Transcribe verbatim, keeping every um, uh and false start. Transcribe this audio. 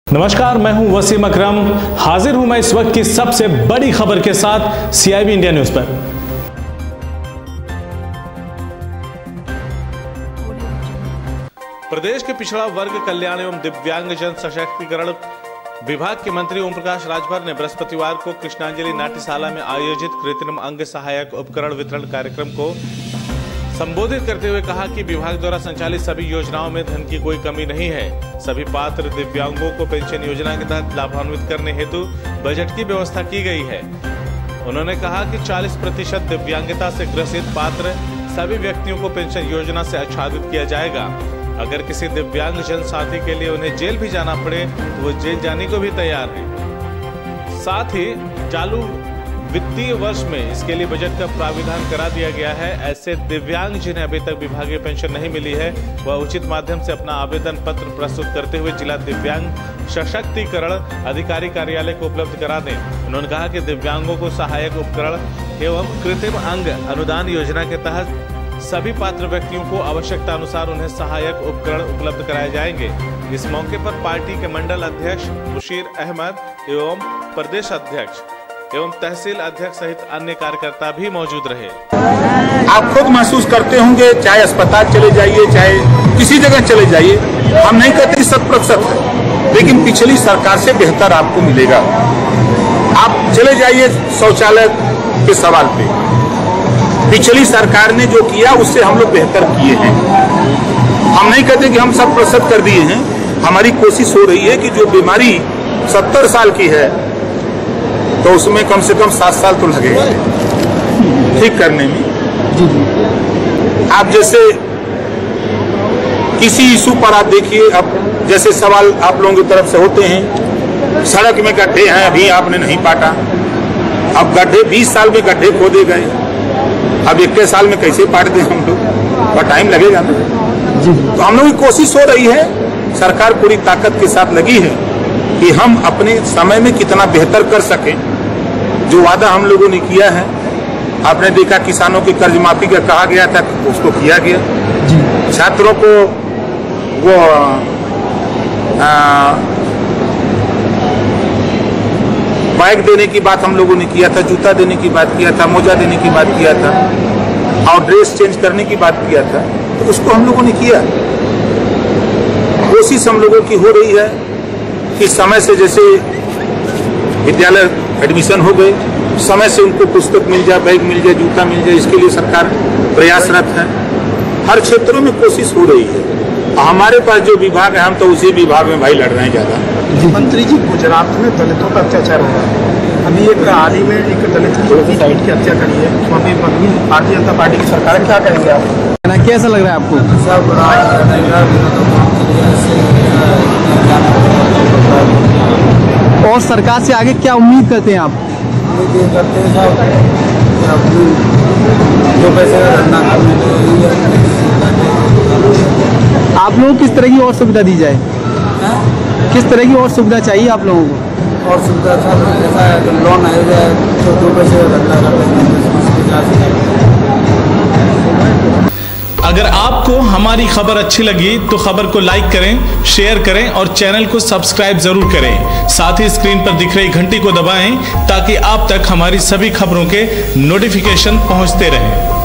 नमस्कार, मैं हूं वसीम अकरम। हाजिर हूं मैं इस वक्त की सबसे बड़ी खबर के साथ सीआईबी इंडिया न्यूज पर। प्रदेश के पिछड़ा वर्ग कल्याण एवं दिव्यांगजन सशक्तिकरण विभाग के मंत्री ओम प्रकाश राजभर ने बृहस्पतिवार को कृष्णांजलि नाट्यशाला में आयोजित कृत्रिम अंग सहायक उपकरण वितरण कार्यक्रम को संबोधित करते हुए कहा कि विभाग द्वारा संचालित सभी योजनाओं में धन की कोई कमी नहीं है। सभी पात्र दिव्यांगों को पेंशन योजना के तहत लाभान्वित करने हेतु बजट की व्यवस्था की गई है। उन्होंने कहा कि चालीस प्रतिशत दिव्यांगता से ग्रसित पात्र सभी व्यक्तियों को पेंशन योजना से आच्छादित किया जाएगा। अगर किसी दिव्यांग जन साथी के लिए उन्हें जेल भी जाना पड़े तो वो जेल जाने को भी तैयार है। साथ ही चालू वित्तीय वर्ष में इसके लिए बजट का प्राविधान करा दिया गया है। ऐसे दिव्यांग जिन्हें अभी तक विभागीय पेंशन नहीं मिली है वह उचित माध्यम से अपना आवेदन पत्र प्रस्तुत करते हुए जिला दिव्यांग सशक्तिकरण अधिकारी कार्यालय को उपलब्ध करा दें। उन्होंने कहा कि दिव्यांगों को सहायक उपकरण एवं कृत्रिम अंग अनुदान योजना के तहत सभी पात्र व्यक्तियों को आवश्यकता अनुसार उन्हें सहायक उपकरण उपलब्ध कराए जाएंगे। इस मौके पर पार्टी के मंडल अध्यक्ष मुशीर अहमद एवं प्रदेश अध्यक्ष एवं तहसील अध्यक्ष सहित अन्य कार्यकर्ता भी मौजूद रहे। आप खुद महसूस करते होंगे, चाहे अस्पताल चले जाइए, चाहे किसी जगह चले जाइए, हम नहीं कहते शत प्रतिशत है, लेकिन पिछली सरकार से बेहतर आपको मिलेगा। आप चले जाइए शौचालय के सवाल पे, पिछली सरकार ने जो किया उससे हम लोग बेहतर किए हैं। हम नहीं कहते कि हम शत प्रतिशत कर दिए हैं, हमारी कोशिश हो रही है कि जो बीमारी सत्तर साल की है तो उसमें कम से कम सात साल तो लगेगा ठीक करने में। आप जैसे किसी इशू पर आप देखिए, अब जैसे सवाल आप लोगों की तरफ से होते हैं, सड़क में गड्ढे हैं अभी आपने नहीं पाटा, अब गड्ढे बीस साल में गड्ढे खोदे गए, अब इक्कीस साल में कैसे पाट दें हम लोग, और टाइम लगेगा ना। तो हम लोग की कोशिश हो रही है, सरकार पूरी ताकत के साथ लगी है कि हम अपने समय में कितना बेहतर कर सकें। जो वादा हम लोगों ने किया है, आपने देखा किसानों की कर्ज माफी का कहा गया था, उसको किया गया। छात्रों को वो बाइक देने की बात हम लोगों ने किया था, जूता देने की बात किया था, मोजा देने की बात किया था और ड्रेस चेंज करने की बात किया था, तो उसको हम लोगों ने किया। कोशिश हम लोगों की हो रही है कि समय से, जैसे विद्यालय एडमिशन हो गए, समय से उनको पुस्तक मिल जाए, बैग मिल जाए, जूता मिल जाए, इसके लिए सरकार प्रयासरत है। हर क्षेत्रों में कोशिश हो रही है। हमारे पास जो विभाग है, हम तो उसी विभाग में भाई लड़ रहे हैं ज्यादा। मंत्री जी, गुजरात में दलितों का अत्याचार हो रहा है। अभी एक हाल ही में एक दलित की साइड की हत्या करी है, तो अभी भारतीय जनता पार्टी की सरकार क्या करेंगे आप? कैसा लग रहा है आपको? सब और सरकार से आगे क्या उम्मीद करते हैं आप? करते हैं साहब, जो पैसे का धंधा करने, आप लोगों को किस तरह की और सुविधा दी जाए? किस तरह की और सुविधा चाहिए आप लोगों को? और सुविधा ऐसा है कि लोन आ जाए तो दो पैसे का धंधा कर लेंगे। अगर आपको हमारी खबर अच्छी लगी तो खबर को लाइक करें, शेयर करें और चैनल को सब्सक्राइब जरूर करें। साथ ही स्क्रीन पर दिख रही घंटी को दबाएं ताकि आप तक हमारी सभी खबरों के नोटिफिकेशन पहुंचते रहें।